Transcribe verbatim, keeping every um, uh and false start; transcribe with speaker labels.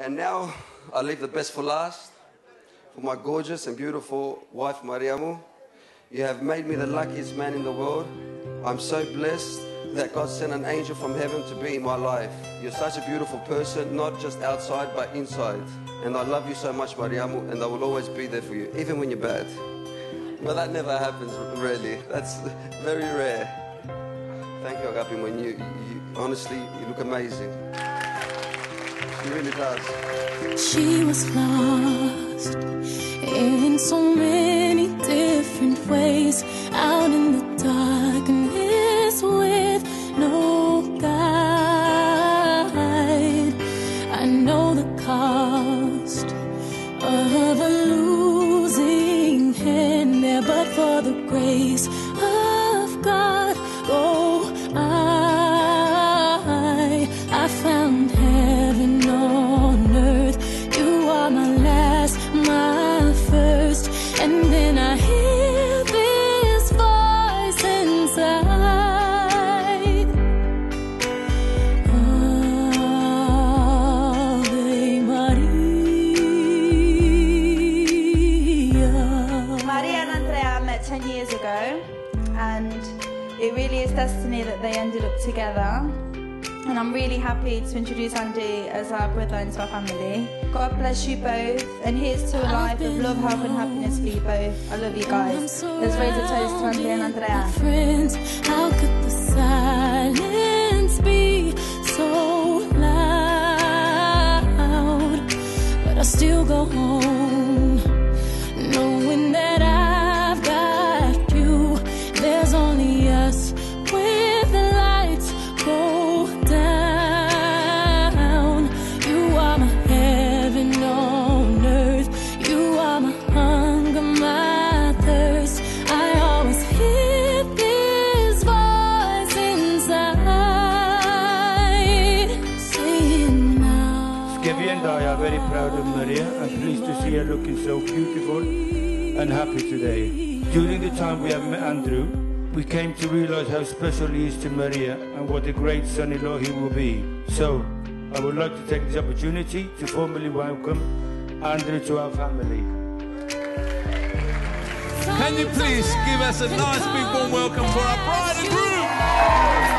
Speaker 1: And now I leave the best for last, for my gorgeous and beautiful wife, Mariamu. You have made me the luckiest man in the world. I'm so blessed that God sent an angel from heaven to be in my life. You're such a beautiful person, not just outside, but inside. And I love you so much, Mariamu, and I will always be there for you, even when you're bad. But that never happens, really. That's very rare. Thank you, Agapi. When you, you, honestly, you look amazing. She really does.
Speaker 2: She was lost in so many different ways, out in the darkness with no guide. I know the cost of a losing hand there, but for the grace of God, oh, I, I found heaven on earth. You are my last, my first, and then I hear this voice inside. Ave Maria.
Speaker 3: Maria and Andrea met ten years ago, and it really is destiny that they ended up together. And I'm really happy to introduce Andy as our brother into our family. God bless you both, and here's to a life of love, hope and happiness for you both. I love you guys. Let's raise a toast to Andy and Andrea.
Speaker 2: Friends, how could the silence be so loud? But I still go home, knowing that I've got you. There's only us with the lights go down. You are my heaven on earth. You are my hunger, my thirst. I always hear this voice inside saying now.
Speaker 4: Skevi and I are very proud of Maria and pleased to see her looking so beautiful and happy today. During the time we have met Andrew, we came to realize how special he is to Maria and what a great son-in-law he will be. So, I would like to take this opportunity to formally welcome Andrew to our family.
Speaker 5: Can you please give us a nice big warm welcome for our bride and groom?